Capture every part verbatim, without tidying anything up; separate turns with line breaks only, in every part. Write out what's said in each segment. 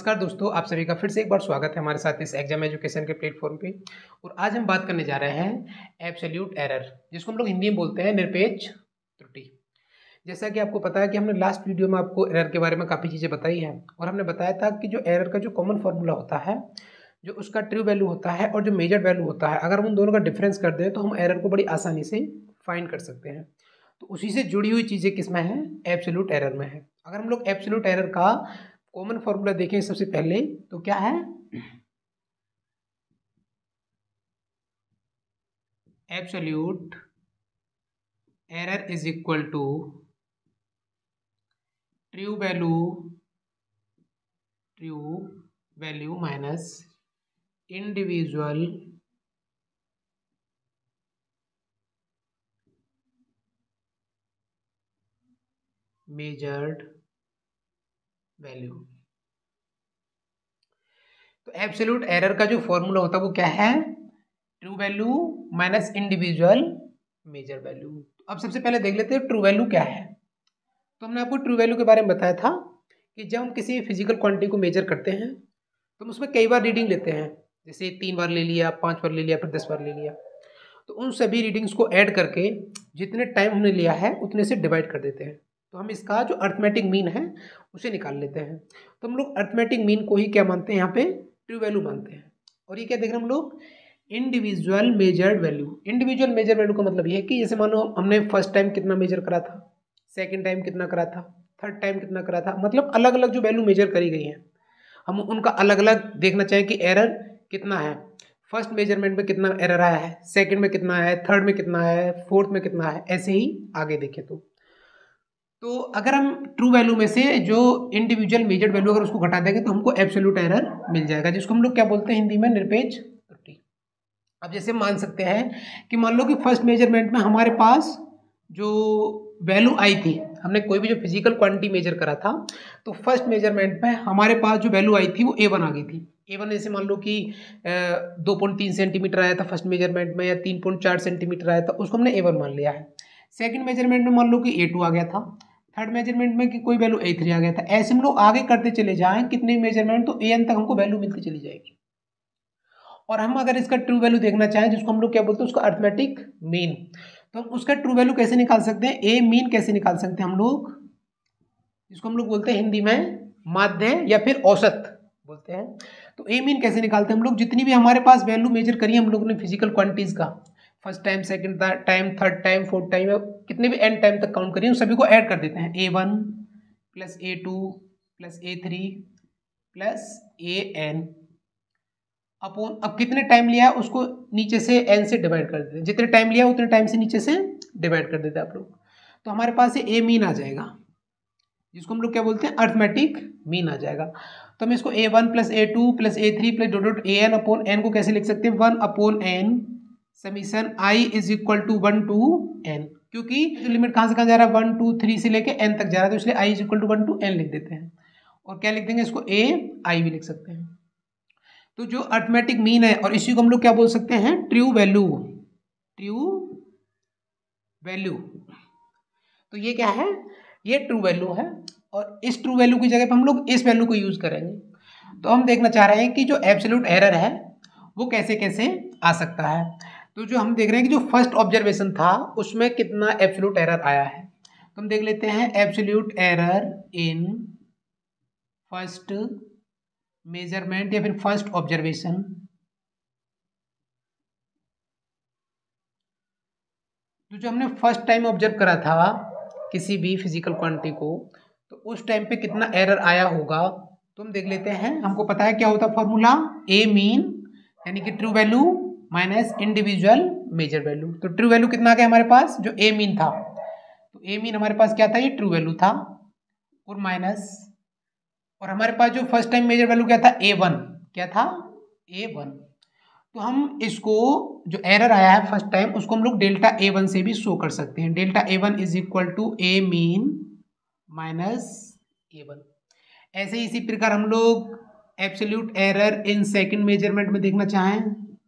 नमस्कार दोस्तों, आप सभी का फिर से एक बार स्वागत है हमारे साथ इस एग्जाम एजुकेशन के प्लेटफॉर्म पे। और आज हम बात करने जा रहे हैं एब्सोल्यूट एरर, जिसको हम लोग हिंदी में बोलते हैं निरपेक्ष त्रुटि। जैसा कि आपको पता है कि हमने लास्ट वीडियो में आपको एरर के बारे में काफ़ी चीज़ें बताई हैं और हमने बताया था कि जो एरर का जो कॉमन फॉर्मूला होता है, जो उसका ट्रू वैल्यू होता है और जो मेजर्ड वैल्यू होता है, अगर हम उन दोनों का डिफरेंस कर दें तो हम एरर को बड़ी आसानी से फाइंड कर सकते हैं। तो उसी से जुड़ी हुई चीज़ें किस में है? एब्सोल्यूट एरर में है। अगर हम लोग एब्सोल्यूट एरर का कॉमन फॉर्मूला देखें सबसे पहले तो क्या है? Absolute error is equal to true value true value minus individual measured value. तो एब्सोल्यूट एरर का जो फॉर्मूला होता है वो क्या है? True value minus individual measure value. अब सबसे पहले देख लेते हैं ट्रू वैल्यू क्या है। तो हमने आपको ट्रू वैल्यू के बारे में बताया था कि जब हम किसी फिजिकल क्वांटिटी को मेजर करते हैं तो हम उसमें कई बार रीडिंग लेते हैं, जैसे तीन बार ले लिया, पांच बार ले लिया, फिर दस बार ले लिया। तो उन सभी रीडिंग्स को ऐड करके जितने टाइम हमने लिया है उतने से डिवाइड कर देते हैं। तो हम इसका जो अर्थमेटिक मीन है उसे निकाल लेते हैं। तो हम लोग अर्थमेटिक मीन को ही क्या मानते हैं? यहाँ पे ट्रू वैल्यू मानते हैं। और ये क्या देख रहे हैं हम लोग? Individual measured value. Individual measure value का मतलब ये है कि जैसे मानो हमने फर्स्ट टाइम कितना मेजर करा था, सेकेंड टाइम कितना करा था, थर्ड टाइम कितना करा था, मतलब अलग अलग जो वैल्यू मेजर करी गई है हम उनका अलग अलग देखना चाहें कि एरर कितना है। फर्स्ट मेजरमेंट में कितना एरर आया है, सेकंड में कितना है, थर्ड में कितना है, फोर्थ में कितना है, ऐसे ही आगे देखें तो तो अगर हम ट्रू वैल्यू में से जो इंडिविजुअल मेजर्ड वैल्यू अगर उसको घटा देंगे तो हमको एब्सोल्यूट एरर मिल जाएगा, जिसको हम लोग क्या बोलते हैं हिंदी में? निरपेक्ष त्रुटि। अब जैसे मान सकते हैं कि मान लो कि फर्स्ट मेजरमेंट में हमारे पास जो वैल्यू आई थी, हमने कोई भी जो फिजिकल क्वांटिटी मेजर करा था, तो फर्स्ट मेजरमेंट में हमारे पास जो वैल्यू आई थी वो ए वन आ गई थी। ए वन जैसे मान लो कि दो पॉइंट तीन सेंटीमीटर आया था फर्स्ट मेजरमेंट में, या तीन पॉइंट चार सेंटीमीटर आया था, उसको हमने ए वन मान लिया है। सेकंड मेजरमेंट में मान लो कि ए टू आ गया था, थर्ड मेजरमेंट में कि कोई वैल्यू ए थ्री आ गया था। ऐसे हम लोग आगे करते चले जाएं कितने मेजरमेंट, तो ए एन तक हमको वैल्यू मिलती चली जाएगी। और हम अगर इसका ट्रू वैल्यू देखना चाहें, जिसको हम लोग क्या बोलते हैं? उसका अर्थमेटिक मीन। तो हम उसका ट्रू वैल्यू कैसे निकाल सकते हैं? ए मीन कैसे निकाल सकते हैं हम लोग? जिसको हम लोग बोलते हैं हिंदी में माध्य या फिर औसत बोलते हैं। तो ए मीन कैसे निकालते हैं हम लोग? जितनी भी हमारे पास वैल्यू मेजर करी हम लोगों ने फिजिकल क्वांटिटीज का, first time, second time, third time, fourth time, कितने भी एन टाइम तक काउंट करिए, उन सभी को ऐड कर देते हैं। A one plus a two plus a three plus a n upon, अब कितने टाइम लिया है उसको नीचे से एन से डिवाइड कर देते हैं। जितने टाइम लिया उतने टाइम से नीचे से डिवाइड कर देते हैं आप लोग। तो हमारे पास ए मीन आ जाएगा, जिसको हम लोग क्या बोलते हैं? अर्थमेटिक मीन आ जाएगा। तो हम इसको a one plus a two plus a three plus dot dot a n upon n को कैसे लिख सकते हैं? One upon n summation i is equal to one to n, क्योंकि जो लिमिट कहाँ से कहाँ जा रहा है? वन टू थ्री से लेके एन तक जा रहा है, तो इसलिए i is equal to one to n लिख देते हैं। और क्या लिख देंगे? इसको ए आई भी लिख सकते हैं। तो जो अर्थमेटिक मीन है, और इसी को हम लोग क्या बोल सकते हैं? True value. True value. तो ये क्या है? ये ट्रू वैल्यू है। और इस ट्रू वैल्यू की जगह पे हम लोग इस वैल्यू को यूज करेंगे। तो हम देखना चाह रहे हैं कि जो एब्सोल्यूट एरर है वो कैसे कैसे आ सकता है। तो जो हम देख रहे हैं कि जो फर्स्ट ऑब्जर्वेशन था उसमें कितना एब्सोल्यूट एरर आया है, तो हम देख लेते हैं absolute error in first measurement या फिर फर्स्ट ऑब्जर्वेशन। तो जो हमने फर्स्ट टाइम ऑब्जर्व करा था किसी भी फिजिकल क्वांटिटी को, तो उस टाइम पे कितना एरर आया होगा, तो हम देख लेते हैं। हमको पता है क्या होता है फॉर्मूला? ए मीन यानी कि true value minus individual measure value. तो ट्रू वैल्यू कितना आ गया हमारे पास? जो ए मीन था, तो ए मीन हमारे पास क्या था? ये ट्रू वैल्यू था, और माइनस, और हमारे पास जो फर्स्ट टाइम मेजर वैल्यू क्या था? A one. क्या था? A one. तो हम इसको जो एरर आया है फर्स्ट टाइम उसको हम लोग डेल्टा ए वन से भी शो कर सकते हैं। Delta A one is equal to a mean minus a one. ऐसे ही इसी प्रकार हम लोग absolute error in second measurement में देखना चाहें,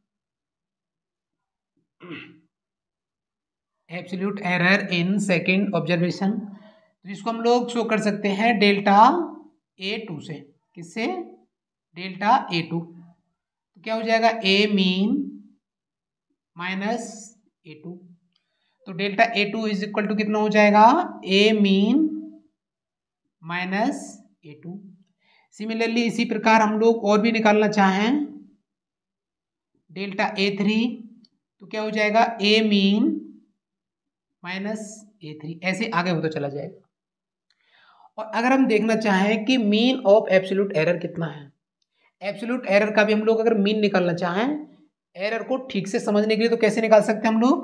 absolute error in second observation, जिसको हम लोग शो कर सकते हैं डेल्टा ए टू से। किससे? डेल्टा ए टू, तो क्या हो जाएगा a mean minus a two, तो delta A two is equal to कितना हो जाएगा a mean minus a two. Similarly इसी प्रकार हम लोग और भी निकालना चाहें डेल्टा ए थ्री, तो क्या हो जाएगा a mean minus a three, ऐसे आगे होता चला जाएगा। और अगर हम देखना चाहें कि मीन ऑफ एब्सोल्यूट एरर कितना है, एब्सोल्यूट एरर का भी हम लोग अगर मीन निकालना चाहें एरर को ठीक से समझने के लिए, तो कैसे निकाल सकते हैं हम लोग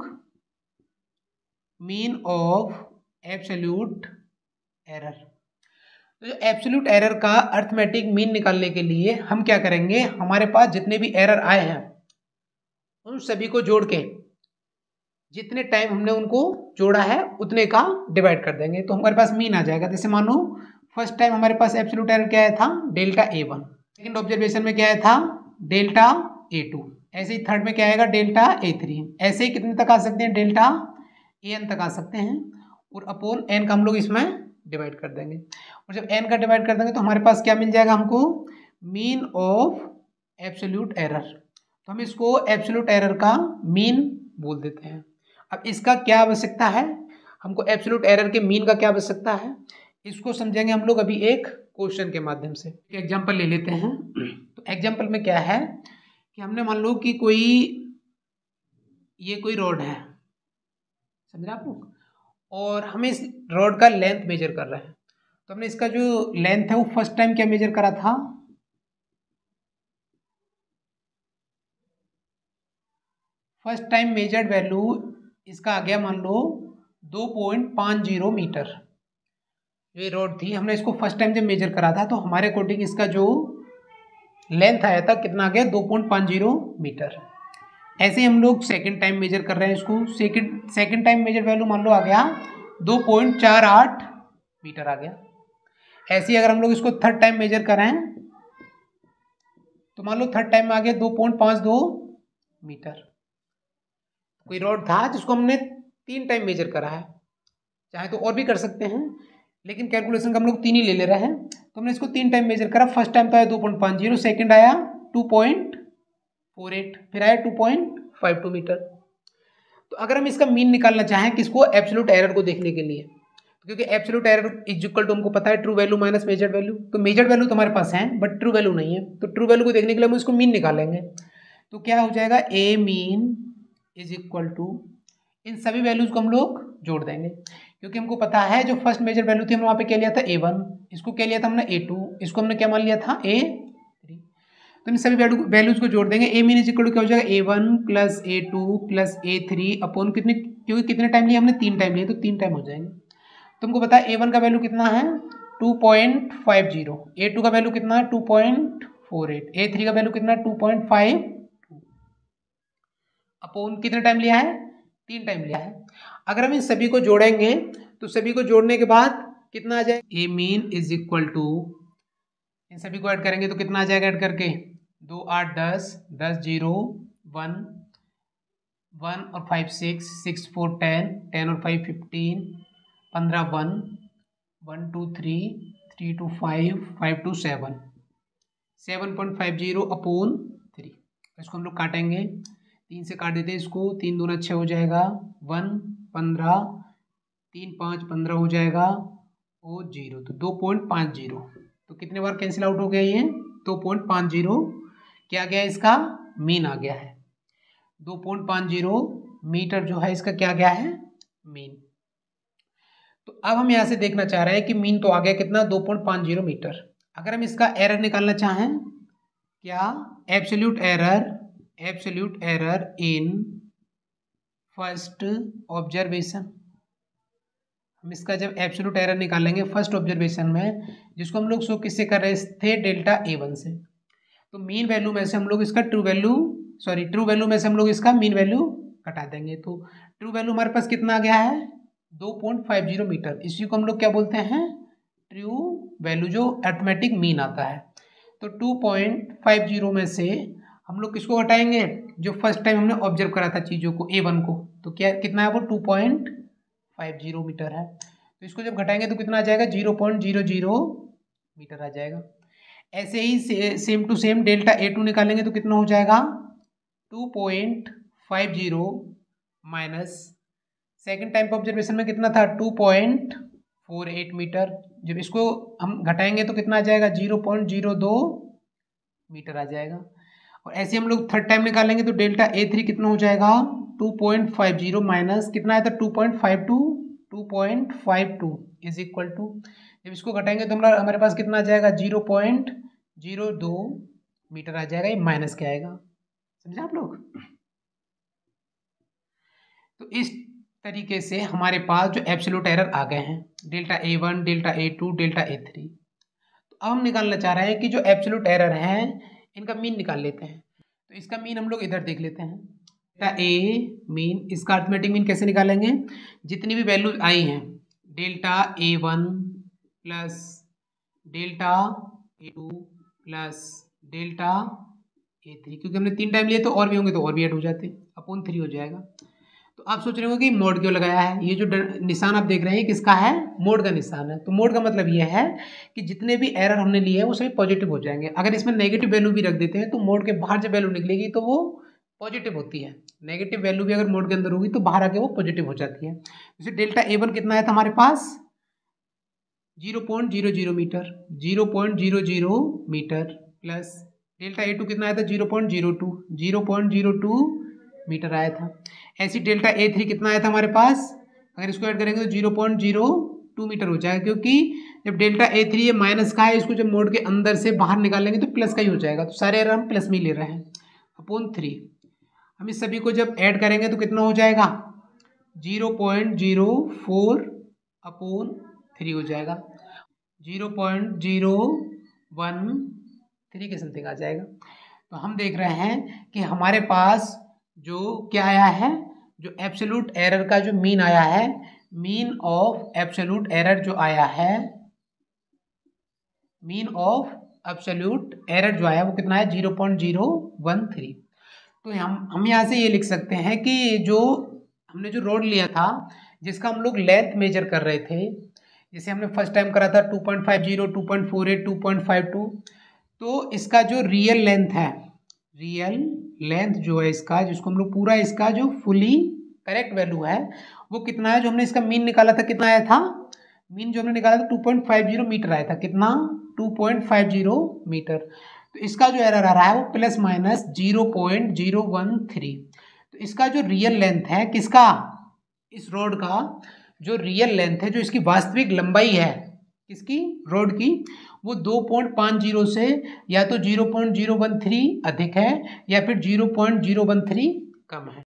मीन ऑफ एब्सोल्यूट एरर। तो जो एब्सोल्यूट एरर का अर्थमेटिक मीन निकालने के लिए हम क्या करेंगे, हमारे पास जितने भी एरर आए हैं उन सभी को जोड़ के जितने टाइम हमने उनको जोड़ा है उतने का डिवाइड कर देंगे, तो हमारे पास मीन आ जाएगा। जैसे मानो फर्स्ट टाइम हमारे पास एब्सोल्यूट एरर क्या आया था डेल्टा ए वन, सेकेंड ऑब्जर्वेशन में क्या आया था डेल्टा ए टू, ऐसे ही थर्ड में क्या आएगा डेल्टा ए थ्री, ऐसे ही कितने तक आ सकते हैं डेल्टा ए एन तक आ सकते हैं, और अपोन एन का हम लोग इसमें डिवाइड कर देंगे। और जब एन का डिवाइड कर देंगे तो हमारे पास क्या मिल जाएगा हमको मीन ऑफ एब्सोल्यूट एरर, तो हम इसको एब्सोल्यूट एरर का मीन बोल देते हैं। अब इसका क्या आवश्यकता है, हमको एब्सोल्यूट एरर के मीन का क्या आवश्यकता है, इसको समझेंगे हम लोग अभी एक क्वेश्चन के माध्यम से। एक एग्जांपल ले लेते हैं। तो एग्जांपल में क्या है कि हमने मान लो कि कोई ये कोई रोड है, समझे आप लोग, और हमें इस रोड का लेंथ मेजर कर रहे हैं। तो हमने इसका जो लेंथ है वो फर्स्ट टाइम क्या मेजर करा था, फर्स्ट टाइम मेजर्ड वैल्यू इसका आ गया मान लो दो पॉइंट पाँच जीरो मीटर। जो ये रोड थी हमने इसको फर्स्ट टाइम जब मेजर करा था तो हमारे अकॉर्डिंग इसका जो लेंथ आया था कितना आ गया दो पॉइंट पाँच जीरो मीटर। ऐसे हम लोग सेकंड टाइम मेजर कर रहे हैं इसको, second second time measure value मान लो आ गया दो पॉइंट चार आठ मीटर आ गया। ऐसे ही अगर हम लोग इसको थर्ड टाइम मेजर करें तो मान लो थर्ड टाइम में आ गया दो पॉइंट पाँच दो मीटर। कोई रोड था जिसको हमने तीन टाइम मेजर करा है, चाहे तो और भी कर सकते हैं लेकिन कैलकुलेशन का हम लोग तीन ही ले ले रहे हैं। तो हमने इसको तीन टाइम मेजर करा, फर्स्ट टाइम तो आया दो पॉइंट पाँच जीरो, सेकेंड आया टू पॉइंट फोर एट, फिर आया two point five two metre. तो अगर हम इसका मीन निकालना चाहें किसको एब्सोल्यूट एरर को देखने के लिए, क्योंकि absolute error is equal to हमको पता है true value minus measured value, तो मेजर्ड वैल्यू तो हमारे पास है बट ट्रू वैल्यू नहीं है, तो ट्रू वैल्यू को देखने के लिए हम इसको मीन निकालेंगे। तो क्या हो जाएगा a mean is equal to इन सभी वैल्यूज को हम लोग जोड़ देंगे, क्योंकि हमको पता है जो फर्स्ट मेजर वैल्यू थी हमने वहाँ पे क्या लिया था ए वन, इसको क्या लिया था हमने ए टू, इसको हमने क्या मान लिया था ए थ्री। तो इन सभी वैल्यूज को जोड़ देंगे। A mean is equal to क्या हो जाएगा a one plus a two plus a three upon कितने, क्योंकि कितने टाइम लिए हमने तीन टाइम लिए तो तीन टाइम हो जाएंगे। तो हमको पता है ए वन का वैल्यू कितना है two point five zero, a two का वैल्यू कितना है two point four eight, a three का वैल्यू कितना है two point five two upon कितने टाइम लिया है तीन टाइम लिया है। अगर हम इन सभी को जोड़ेंगे तो सभी को जोड़ने के बाद कितना आ जाएगा a mean is equal to, इन सभी को ऐड करेंगे तो कितना आ जाएगा ऐड करके दो आठ दस, दस जीरो वन, वन और five six, six four ten, ten और फाइव फिफ्टीन, पंद्रह one, one two three, three two five, five two seven, seven point five zero upon three. इसको हम लोग काटेंगे, तीन से काट देते हैं इसको, तीन दूना छः हो जाएगा, वन पंद्रह, तीन पाँच पंद्रह हो जाएगा और जीरो, तो दो पॉइंट पाँच जीरो। तो कितने बार कैंसिल आउट हो गया ये दो पॉइंट पाँच जीरो, क्या गया इसका मीन आ गया है दो पॉइंट पाँच जीरो मीटर जो है इसका क्या गया है मीन। तो अब हम यहाँ से देखना चाह रहे हैं कि मीन तो आ गया कितना दो पॉइंट पाँच जीरो मीटर। अगर हम इसका एरर निकालना चाहें, क्या absolute error, absolute error in first observation, हम इसका जब एब्सोल्यूट एरर निकालेंगे फर्स्ट ऑब्जर्वेशन में, जिसको हम लोग शो किससे कर रहे थे डेल्टा ए वन से, तो मीन वैल्यू में से हम लोग इसका true value sorry true value में से हम लोग इसका मीन वैल्यू कटा देंगे। तो ट्रू वैल्यू हमारे पास कितना आ गया है दो पॉइंट फाइव जीरो मीटर, इसी को हम लोग क्या बोलते हैं ट्रू वैल्यू जो अर्थमेटिक मीन आता है। तो टू पॉइंट फाइव जीरो में से हम लोग किसको घटाएंगे जो फर्स्ट टाइम हमने ऑब्जर्व करा था चीज़ों को ए वन को, तो क्या कितना है वो two point five zero metre है। तो इसको जब घटाएंगे तो कितना आ जाएगा zero point zero zero metre आ जाएगा। ऐसे ही से, same to same delta A two निकालेंगे तो कितना हो जाएगा two point five zero minus second time पर ऑब्जर्वेशन में कितना था two point four eight metre. जब इसको हम घटाएंगे तो कितना आ जाएगा zero point zero two metre आ जाएगा। और ऐसे हम लोग थर्ड टाइम निकालेंगे तो डेल्टा ए थ्री कितना हो जाएगा two point five zero minus कितना आया था two point five two two point five two is equal to, जब इसको घटाएंगे तो हमारा हमारे पास कितना आ जाएगा zero point zero two metre आ जाएगा। ये माइनस क्या आएगा, समझे आप लोग। तो इस तरीके से हमारे पास जो एब्सोल्यूट एरर आ गए हैं delta A one, delta A two, delta A three. तो अब हम निकालना चाह रहे हैं कि जो एब्सोल्यूट एरर हैं इनका मीन निकाल लेते हैं। तो इसका मीन हम लोग इधर देख लेते हैं, डेल्टा ए मीन, इसका अर्थमेटिक मीन कैसे निकालेंगे, जितनी भी वैल्यू आई हैं delta A one plus delta A two plus delta A three, क्योंकि हमने तीन टाइम लिए तो और भी होंगे तो और भी ऐड हो जाते, अपॉन थ्री हो जाएगा। तो आप सोच रहे हो कि मोड क्यों लगाया है, ये जो निशान आप देख रहे हैं किसका है, मोड का निशान है। तो मोड का मतलब ये है कि जितने भी एरर हमने लिए हैं वो सभी पॉजिटिव हो जाएंगे। अगर इसमें नेगेटिव वैल्यू भी रख देते हैं तो मोड के बाहर जब वैल्यू निकलेगी तो वो पॉजिटिव होती है। नेगेटिव वैल्यू भी अगर मोड के अंदर होगी तो बाहर आके वो पॉजिटिव हो जाती है। जैसे डेल्टा ए वन कितना आया था हमारे पास zero point zero zero metre, zero point zero zero metre plus delta ए टू कितना आया था zero point zero two, zero point zero two metre आया था। ऐसी डेल्टा ए थ्री कितना आया था हमारे पास, अगर इसको ऐड करेंगे तो zero point zero two metre हो जाएगा, क्योंकि जब डेल्टा ए थ्री ये माइनस का है, इसको जब मोड के अंदर से बाहर निकालेंगे तो प्लस का ही हो जाएगा। तो सारे एरर हम प्लस में ही ले रहे हैं, अपॉन थ्री। हम इस सभी को जब ऐड करेंगे तो कितना हो जाएगा zero point zero four upon three हो जाएगा, zero point zero one three के समथिंग आ जाएगा। तो हम देख रहे हैं कि हमारे पास जो क्या आया है, जो एब्सोल्यूट एरर का जो मीन आया है, मीन ऑफ एब्सोल्यूट एरर जो आया है, मीन ऑफ एब्सोल्यूट एरर जो आया वो कितना है zero point zero one three. तो हम हम यहाँ से ये लिख सकते हैं कि जो हमने जो रोड लिया था जिसका हम लोग लेंथ मेजर कर रहे थे, जैसे हमने फर्स्ट टाइम करा था two point five zero, two point four eight, two point five two, तो इसका जो रियल लेंथ है, रियल लेंथ जो है इसका, जिसको हम लोग पूरा इसका जो फुली करेक्ट वैल्यू है वो कितना है, जो हमने इसका मीन निकाला था कितना आया था, मीन जो हमने निकाला था two point five zero metre आया था, कितना two point five zero metre. तो इसका जो एरर आ रहा है वो plus minus zero point zero one three. तो इसका जो रियल लेंथ है किसका, इस रोड का जो रियल लेंथ है, जो इसकी वास्तविक लंबाई है किसकी, रोड की, वो दो पॉइंट पाँच जीरो से या तो zero point zero one three अधिक है या फिर zero point zero one three कम है।